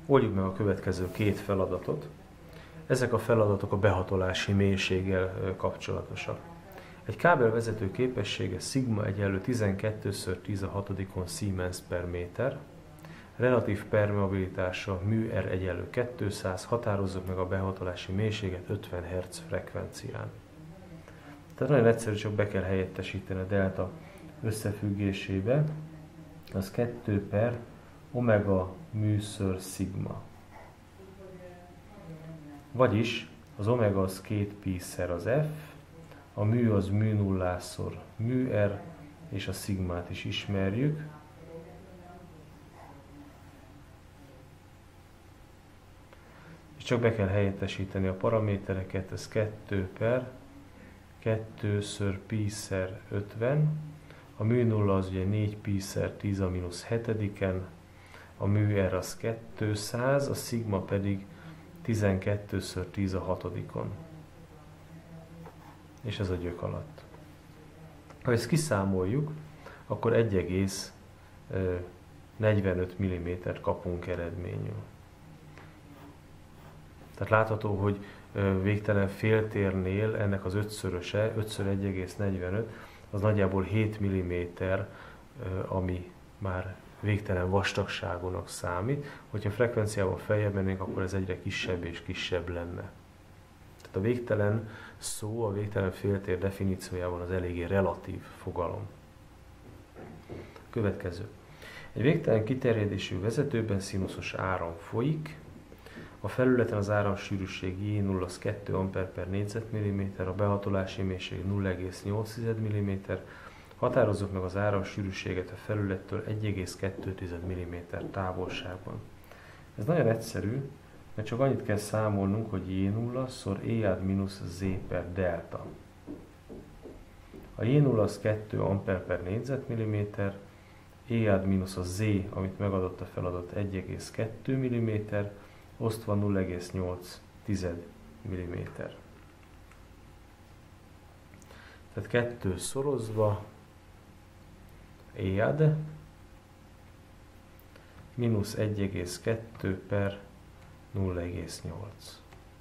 Oldjuk meg a következő két feladatot. Ezek a feladatok a behatolási mélységgel kapcsolatosak. Egy kábelvezető képessége szigma egyenlő 12×10⁶ Siemens per méter, relatív permeabilitása μr egyenlő 200, határozzuk meg a behatolási mélységet 50 Hz frekvencián. Tehát nagyon egyszerű, csak be kell helyettesíteni a delta összefüggésébe, az 2 per omega μ/σ. Vagyis az omega az 2 pi-szer az f, a μ az μ0-szor μr, és a szigmát is ismerjük. És csak be kell helyettesíteni a paramétereket, ez 2 per 2 pi-szer 50, a μ0 az ugye 4 pi-szer 10⁻⁷, a μr az 200, a szigma pedig 12×10⁻⁸. És ez a gyök alatt. Ha ezt kiszámoljuk, akkor 1,45 mm-t kapunk eredményül. Tehát látható, hogy végtelen féltérnél ennek az 5-szöröse, 5×1,45, az nagyjából 7 mm, ami már végtelen vastagságúnak számít. Hogyha frekvenciában feljebb mennénk, akkor ez egyre kisebb és kisebb lenne. Tehát a végtelen szó, a végtelen féltér definíciójában az eléggé relatív fogalom. Következő. Egy végtelen kiterjedésű vezetőben szinuszos áram folyik. A felületen az áramsűrűség J0 az 2 A/négyzetmilliméter, a behatolási mélység 0,8 mm. Határozzuk meg az áramsűrűséget a felülettől 1,2 mm távolságban. Ez nagyon egyszerű, mert csak annyit kell számolnunk, hogy J0 szor E mínusz Z per delta. A J0 az 2 A/négyzetmilliméter, E mínusz a Z, amit megadott a feladat 1,2 mm, osztva 0,8 mm. Tehát 2 szorozva EAD mínusz 1,2 per 0,8.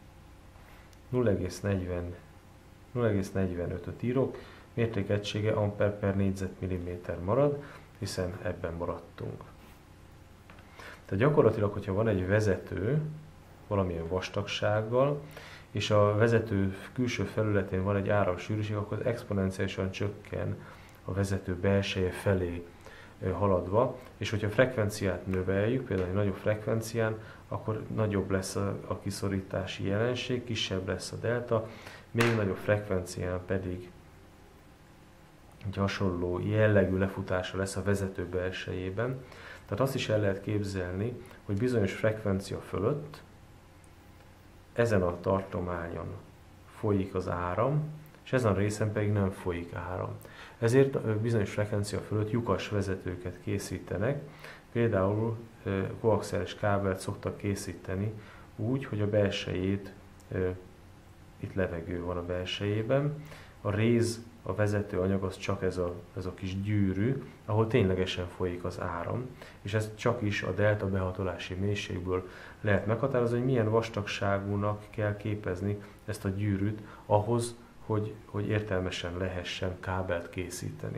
0,45-öt írok, mértékegysége amper per négyzetmilliméter marad, hiszen ebben maradtunk. Tehát gyakorlatilag, hogyha van egy vezető valamilyen vastagsággal, és a vezető külső felületén van egy áramsűrűség, akkor exponenciálisan csökken a vezető belseje felé haladva, és hogyha a frekvenciát növeljük, például egy nagyobb frekvencián, akkor nagyobb lesz a kiszorítási jelenség, kisebb lesz a delta, még nagyobb frekvencián pedig egy hasonló jellegű lefutása lesz a vezető belsejében. Tehát azt is el lehet képzelni, hogy bizonyos frekvencia fölött ezen a tartományon folyik az áram, és ezen a részen pedig nem folyik áram. Ezért bizonyos frekvencia fölött lyukas vezetőket készítenek, például koaxiális kábelt szoktak készíteni úgy, hogy a belsejét, itt levegő van a belsejében, a réz, a vezető anyag az csak ez a kis gyűrű, ahol ténylegesen folyik az áram, és ez csak is a delta behatolási mélységből lehet meghatározni, hogy milyen vastagságúnak kell képezni ezt a gyűrűt ahhoz, hogy értelmesen lehessen kábelt készíteni.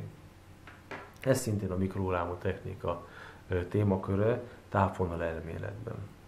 Ez szintén a mikrohullámú technika témaköre távvonal elméletben.